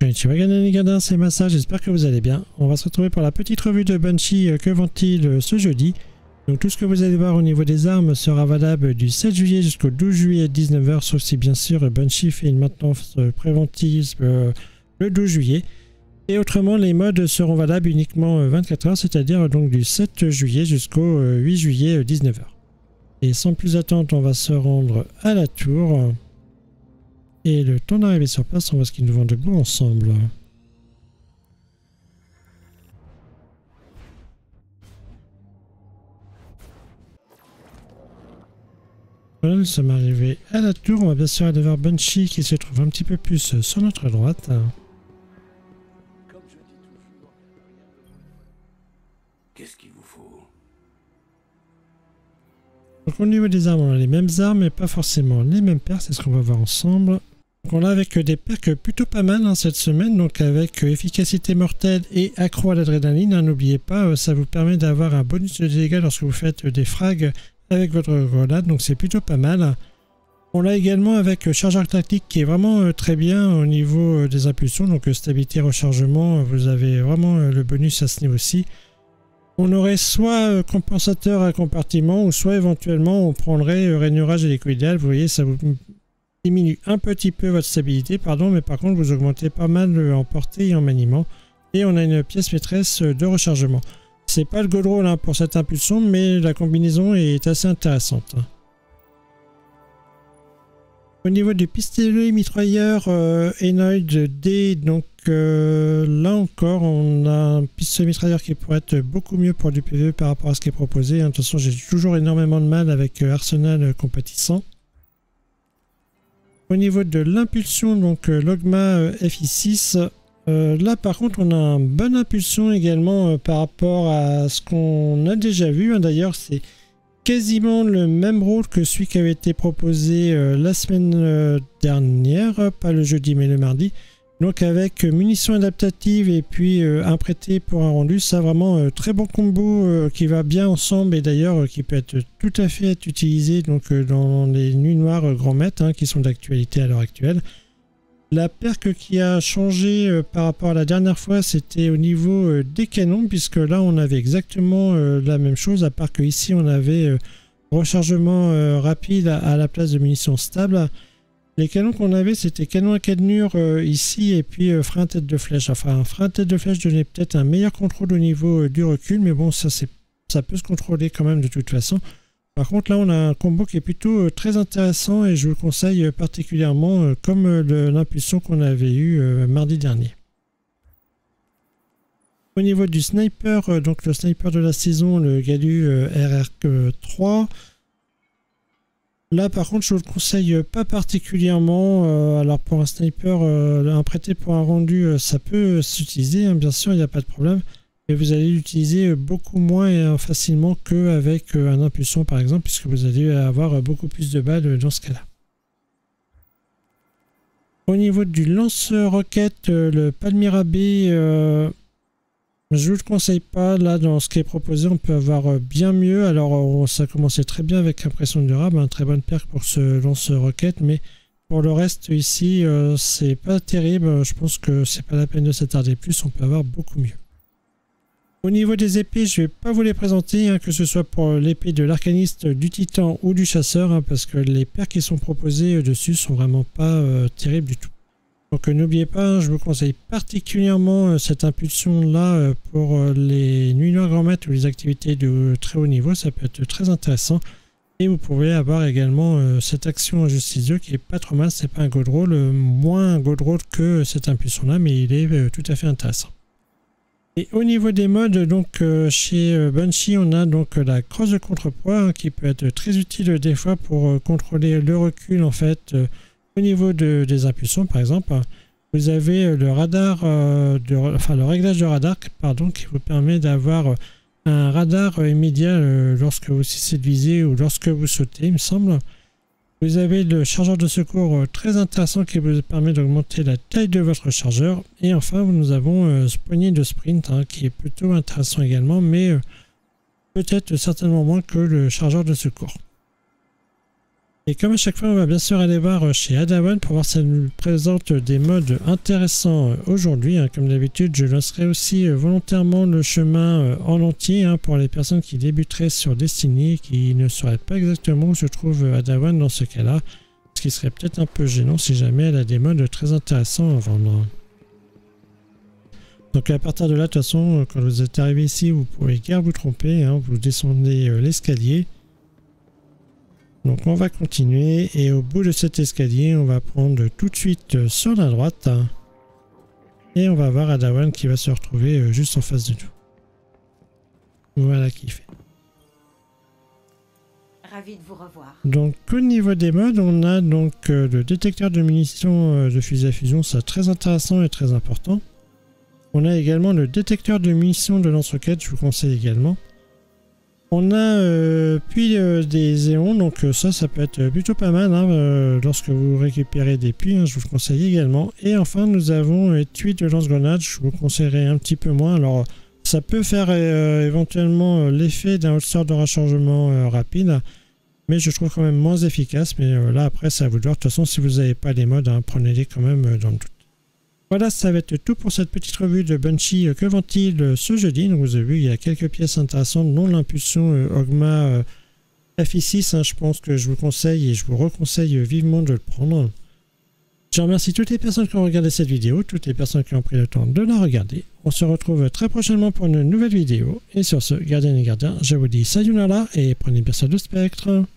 Konnichiwa les gadins, c'est Massa, j'espère que vous allez bien. On va se retrouver pour la petite revue de Banshee que vend-il ce jeudi. Donc tout ce que vous allez voir au niveau des armes sera valable du 7 juillet jusqu'au 12 juillet à 19 h, sauf si bien sûr Banshee fait une maintenance préventive le 12 juillet. Et autrement les modes seront valables uniquement 24 h, c'est-à-dire donc du 7 juillet jusqu'au 8 juillet 19 h. Et sans plus attendre, on va se rendre à la tour. Et le temps d'arriver sur place, on voit ce qu'ils nous vendent de bon ensemble. Voilà, nous sommes arrivés à la tour. On va bien sûr aller voir Banshee qui se trouve un petit peu plus sur notre droite. Qu'est-ce qu'il vous faut? Donc au niveau des armes, on a les mêmes armes, mais pas forcément les mêmes perks, c'est ce qu'on va voir ensemble. Donc on l'a avec des perks plutôt pas mal cette semaine, donc avec efficacité mortelle et accro à l'adrénaline. N'oubliez pas, ça vous permet d'avoir un bonus de dégâts lorsque vous faites des frags avec votre grenade, donc c'est plutôt pas mal. On l'a également avec chargeur tactique qui est vraiment très bien au niveau des impulsions, donc stabilité rechargement, vous avez vraiment le bonus à ce niveau-ci. On aurait soit compensateur à compartiment ou soit éventuellement on prendrait rainurage et l'équidal. Vous voyez, ça vous diminue un petit peu votre stabilité, pardon, mais par contre vous augmentez pas mal en portée et en maniement. Et on a une pièce maîtresse de rechargement. C'est pas le gold roll pour cette impulsion, mais la combinaison est assez intéressante. Au niveau du pistolet mitrailleur Enoid D, donc là encore on a un pistolet mitrailleur qui pourrait être beaucoup mieux pour du PvE par rapport à ce qui est proposé. De toute façon j'ai toujours énormément de mal avec Arsenal compatissant. Au niveau de l'impulsion, donc Logma FI6, là par contre on a une bonne impulsion également par rapport à ce qu'on a déjà vu. D'ailleurs c'est quasiment le même rôle que celui qui avait été proposé la semaine dernière, pas le jeudi mais le mardi. Donc avec munitions adaptatives et puis un prêté pour un rendu, ça vraiment très bon combo qui va bien ensemble et d'ailleurs qui peut être tout à fait utilisé donc dans les nuits noires grand maître qui sont d'actualité à l'heure actuelle. La perque qui a changé par rapport à la dernière fois, c'était au niveau des canons, puisque là on avait exactement la même chose, à part que ici on avait rechargement rapide à la place de munitions stables. Les canons qu'on avait, c'était canon à cadenure ici et puis frein à tête de flèche. Enfin, frein à tête de flèche donnait peut-être un meilleur contrôle au niveau du recul, mais bon, ça peut se contrôler quand même de toute façon. Par contre, là, on a un combo qui est plutôt très intéressant et je vous le conseille particulièrement comme l'impulsion qu'on avait eue mardi dernier. Au niveau du sniper, donc le sniper de la saison, le Galu RR3. Là, par contre, je ne vous le conseille pas particulièrement. Alors, pour un sniper, un prêté pour un rendu, ça peut s'utiliser, bien sûr, il n'y a pas de problème. Et vous allez l'utiliser beaucoup moins facilement qu'avec un impulsion par exemple, puisque vous allez avoir beaucoup plus de balles dans ce cas-là. Au niveau du lance-roquette, le Palmyra B, je ne vous le conseille pas. Là, dans ce qui est proposé, on peut avoir bien mieux. Alors, ça commençait très bien avec impression durable, un très bonne perque pour ce lance-roquette, mais pour le reste ici, c'est pas terrible. Je pense que c'est pas la peine de s'attarder plus, on peut avoir beaucoup mieux. Au niveau des épées, je ne vais pas vous les présenter, que ce soit pour l'épée de l'arcaniste, du titan ou du chasseur, parce que les perks qui sont proposés dessus sont vraiment pas terribles du tout. Donc n'oubliez pas, je vous conseille particulièrement cette impulsion-là pour les nuits noires grand maître ou les activités de très haut niveau, ça peut être très intéressant. Et vous pouvez avoir également cette action en justice 2 qui est pas trop mal, c'est pas un gold roll, moins un gold roll que cette impulsion-là, mais il est tout à fait intéressant. Et au niveau des modes, donc chez Banshee, on a donc la crosse de contrepoids qui peut être très utile des fois pour contrôler le recul en fait au niveau des impulsions par exemple. Vous avez le radar, le réglage de radar pardon, qui vous permet d'avoir un radar immédiat lorsque vous cessez de viser ou lorsque vous sautez, il me semble. Vous avez le chargeur de secours très intéressant qui vous permet d'augmenter la taille de votre chargeur. Et enfin, nous avons ce poignet de sprint qui est plutôt intéressant également, mais peut-être certainement moins que le chargeur de secours. Et comme à chaque fois, on va bien sûr aller voir chez Adawan pour voir si elle nous présente des modes intéressants aujourd'hui. Comme d'habitude, je lancerai aussi volontairement le chemin en entier pour les personnes qui débuteraient sur Destiny et qui ne sauraient pas exactement où se trouve Adawan dans ce cas-là. Ce qui serait peut-être un peu gênant si jamais elle a des modes très intéressants à vendre. Donc à partir de là, de toute façon, quand vous êtes arrivé ici, vous pouvez guère vous tromper. Vous descendez l'escalier. Donc on va continuer et au bout de cet escalier, on va prendre tout de suite sur la droite. Et on va voir Adawan qui va se retrouver juste en face de nous. Voilà qui fait. Ravi de vous revoir. Donc au niveau des modes, on a donc le détecteur de munitions de fusil à fusion, ça très intéressant et très important. On a également le détecteur de munitions de lance-roquettes, je vous conseille également. On a puis des éons, donc ça peut être plutôt pas mal lorsque vous récupérez des puits, je vous le conseille également. Et enfin nous avons étui de lance-grenades, je vous conseillerais un petit peu moins. Alors ça peut faire éventuellement l'effet d'un holster de rechargement rapide, mais je trouve quand même moins efficace. Mais là après c'est à vous de voir, de toute façon si vous n'avez pas les modes, prenez-les quand même dans le doute. Voilà, ça va être tout pour cette petite revue de Banshee Que vend-il ce jeudi. Donc vous avez vu, il y a quelques pièces intéressantes, dont l'impulsion Ogma FI6. Je pense que je vous conseille et je vous reconseille vivement de le prendre. Je remercie toutes les personnes qui ont regardé cette vidéo, toutes les personnes qui ont pris le temps de la regarder. On se retrouve très prochainement pour une nouvelle vidéo. Et sur ce, gardiens et gardiens, je vous dis sayonara et prenez bien soin de Spectre.